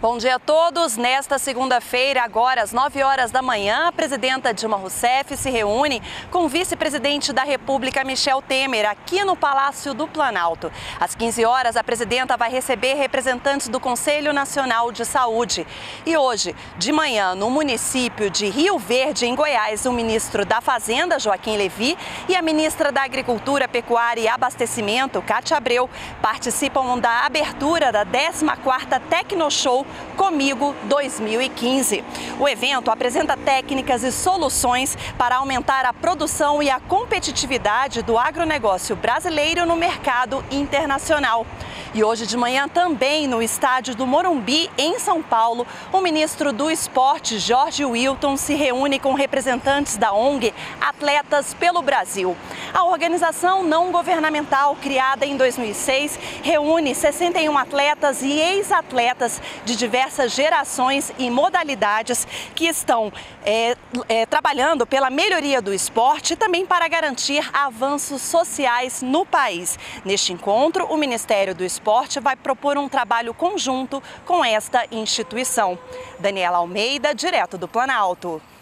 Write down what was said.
Bom dia a todos. Nesta segunda-feira, agora às 9 horas da manhã, a presidenta Dilma Rousseff se reúne com o vice-presidente da República, Michel Temer, aqui no Palácio do Planalto. Às 15 horas, a presidenta vai receber representantes do Conselho Nacional de Saúde. E hoje, de manhã, no município de Rio Verde, em Goiás, o ministro da Fazenda, Joaquim Levy, e a ministra da Agricultura, Pecuária e Abastecimento, Cátia Abreu, participam da abertura da 14ª Tecnoshow Comigo 2015. O evento apresenta técnicas e soluções para aumentar a produção e a competitividade do agronegócio brasileiro no mercado internacional. E hoje de manhã também no estádio do Morumbi, em São Paulo, o ministro do Esporte, Jorge Wilton, se reúne com representantes da ONG Atletas pelo Brasil. A organização não governamental, criada em 2006, reúne 61 atletas e ex-atletas de diversas gerações e modalidades que estão trabalhando pela melhoria do esporte e também para garantir avanços sociais no país. Neste encontro, o Ministério do Esporte vai propor um trabalho conjunto com esta instituição. Daniela Almeida, direto do Planalto.